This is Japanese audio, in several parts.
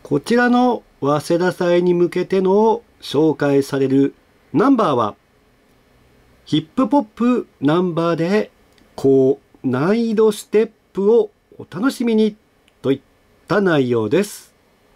こちらの早稲田祭に向けての紹介されるナンバーは、ヒップポップナンバーで高難易度ステップをお楽しみにといった内容です。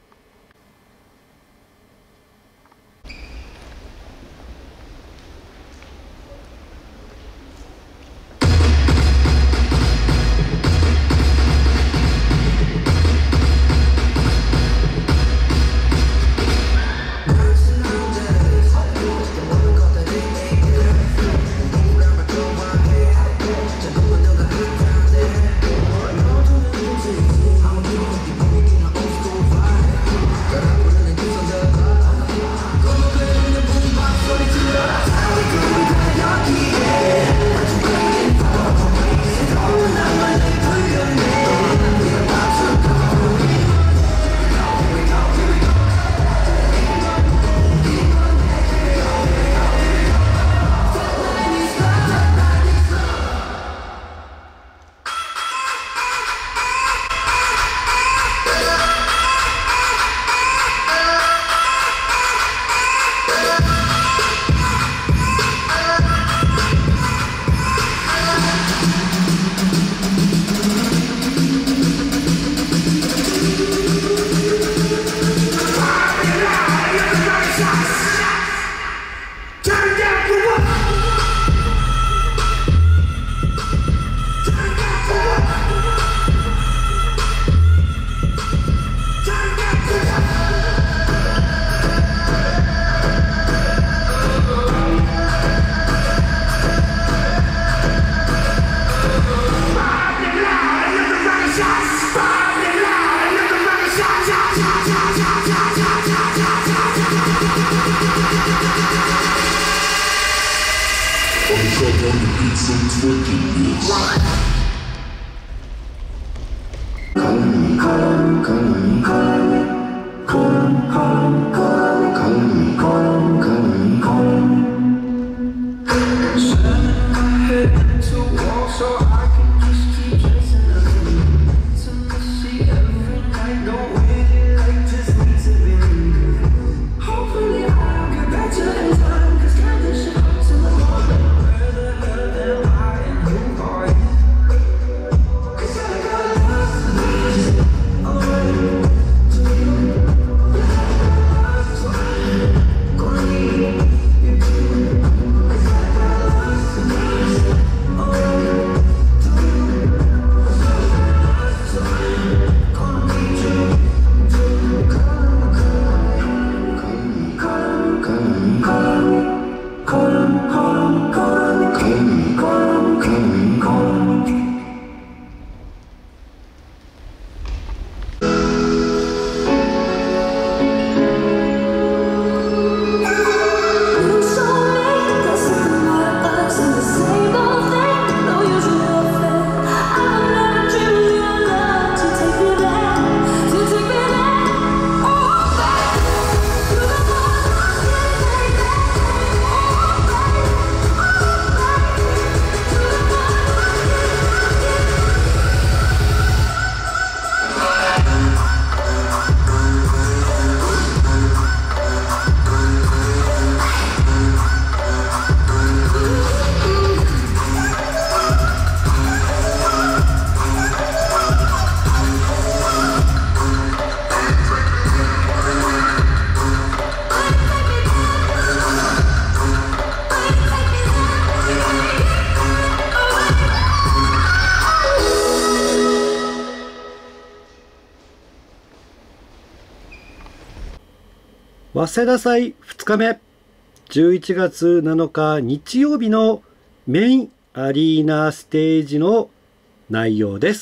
早稲田祭2日目、11月7日日曜日のメインアリーナステージの内容です。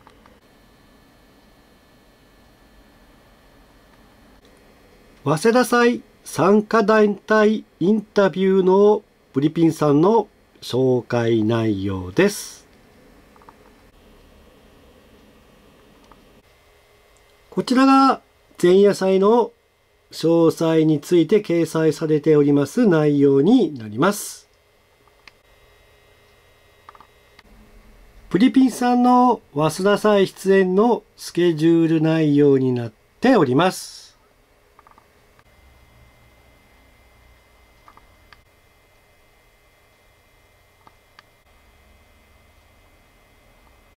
早稲田祭参加団体インタビューのブリピンさんの紹介内容です。こちらが前夜祭の詳細について掲載されております内容になります。プリピンさんの早稲田祭出演のスケジュール内容になっております。